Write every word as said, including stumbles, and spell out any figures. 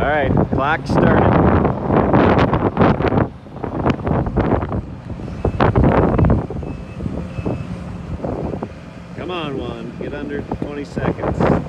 right, clock started. Come on, one. Get under twenty seconds.